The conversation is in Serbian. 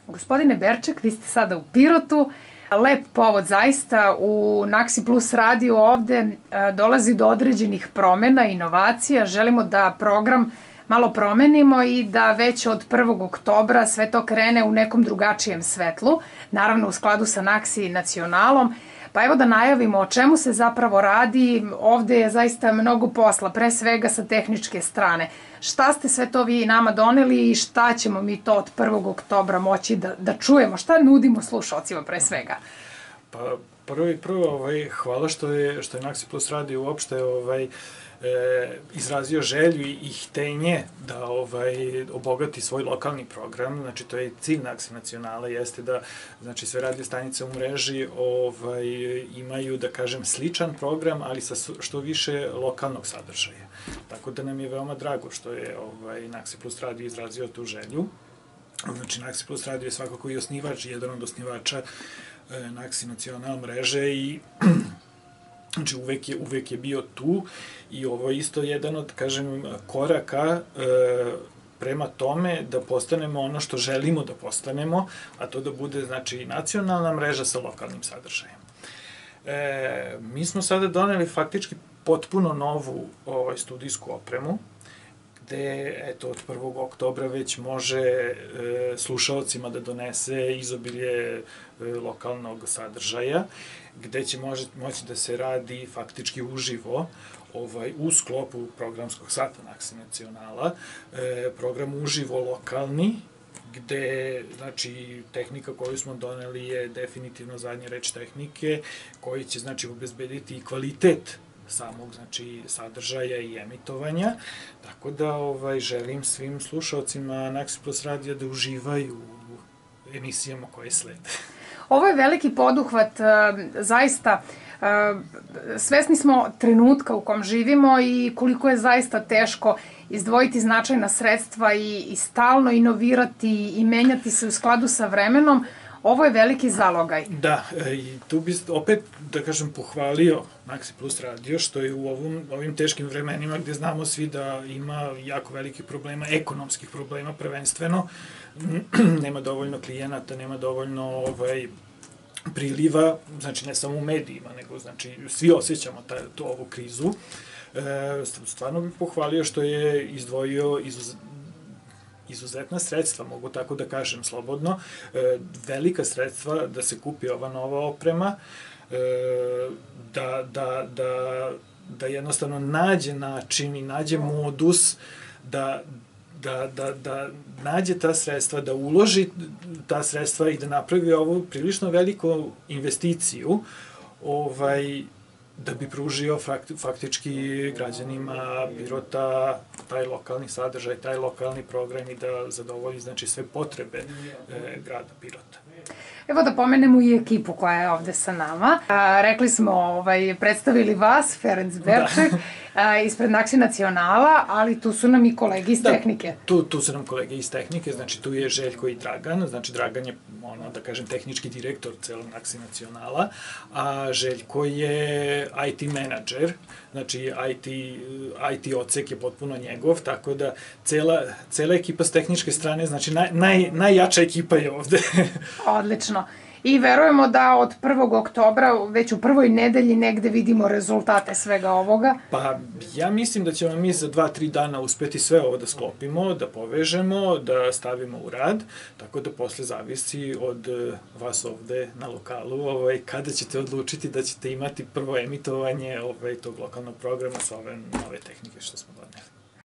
Gospodine Berček, vi ste sada u Pirotu. Lep povod zaista, u Naksi Plus radio ovde dolazi do određenih promena, inovacija. Želimo da program malo promenimo i da već od 1. oktobra sve to krene u nekom drugačijem svetlu, naravno u skladu sa Naksi nacionalom. Pa evo da najavimo o čemu se zapravo radi. Ovde je zaista mnogo posla, pre svega sa tehničke strane. Šta ste sve to vi nama doneli i šta ćemo mi to od 1. oktobra moći da čujemo? Šta nudimo slušalcima pre svega? Pa prvo hvala što je Naksi Plus radio uopšte izrazio želju i htenje da obogati svoj lokalni program. Znači, to je cilj Naksi nacionala, jeste da sve radio stanice u mreži imaju, da kažem, sličan program, ali sa što više lokalnog sadržaja. Tako da nam je veoma drago što je Naksi Plus radio izrazio tu želju. Znači, Naksi Plus radio je svakako i osnivač, jedan od osnivača Naksi nacional mreže i znači, uvek je bio tu i ovo je isto jedan od, kažem, koraka prema tome da postanemo ono što želimo da postanemo, a to da bude, znači, nacionalna mreža sa lokalnim sadržajem. Mi smo sada doneli faktički potpuno novu studijsku opremu, gde, eto, od 1. oktobra već može slušaocima da donese izobilje lokalnog sadržaja, gde će moći da se radi faktički uživo u sklopu programskog sata Naksi nacionala, program uživo lokalni, gde, znači, tehnika koju smo doneli je definitivno zadnja reč tehnike, koji će, znači, obezbediti i kvalitet samog, znači, sadržaja i emitovanja, tako da želim svim slušalcima Naksi Plus radija da uživaju u emisijama koje slede. Ovo je veliki poduhvat, zaista, svesni smo trenutka u kom živimo i koliko je zaista teško izdvojiti značajna sredstva i stalno inovirati i menjati se u skladu sa vremenom. Ovo je veliki zalogaj. Da, i tu bi opet, da kažem, pohvalio Naksi Plus radio, što je u ovim teškim vremenima gde znamo svi da ima jako velikih problema, ekonomskih problema prvenstveno, nema dovoljno klijenata, nema dovoljno priliva, znači ne samo u medijima, nego, znači, svi osjećamo ovu krizu. Stvarno bih pohvalio što je izdvojio izuzetna sredstva, mogu tako da kažem slobodno, velika sredstva da se kupi ova nova oprema, da jednostavno nađe način i nađe modus da nađe ta sredstva, da uloži ta sredstva i da napravi ovu prilično veliku investiciju, da bi pružio faktički građanima Pirota taj lokalni sadržaj, taj lokalni program i da zadovolji, znači, sve potrebe grada Pirota. Evo da pomenemo i ekipu koja je ovde sa nama. Rekli smo, predstavili vas, Ferenc Berček, ispred Naksi nacionala, ali tu su nam i kolege iz tehnike. Tu su nam kolege iz tehnike, znači tu je Željko i Dragan, znači Dragan je, da kažem, tehnički direktor celog Naksi nacionala, a Željko je IT menadžer, znači IT odsek je potpuno njegov, tako da cela ekipa s tehničke strane, znači najjača ekipa je ovde. Odlično. I verujemo da od 1. oktobra, već u prvoj nedelji negde vidimo rezultate svega ovoga. Pa ja mislim da ćemo mi za 2-3 dana uspeti sve ovo da sklopimo, da povežemo, da stavimo u rad, tako da posle zavisi od vas ovde na lokalu kada ćete odlučiti da ćete imati prvo emitovanje tog lokalnog programa sa ove nove tehnike što smo doneli.